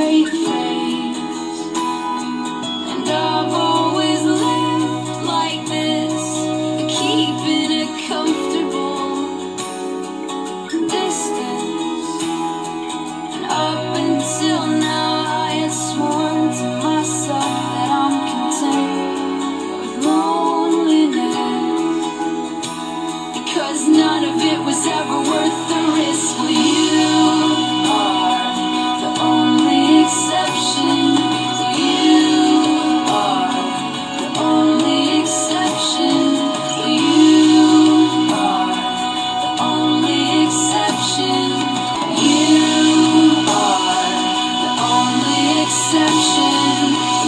straight face, and I've always lived like this, keeping a comfortable distance. And up until now I had sworn to myself that I'm content with loneliness, because none of it was ever worth the risk. Well, you are the only exception. Well, you are the only exception. Well, you are the only exception. You are the only exception.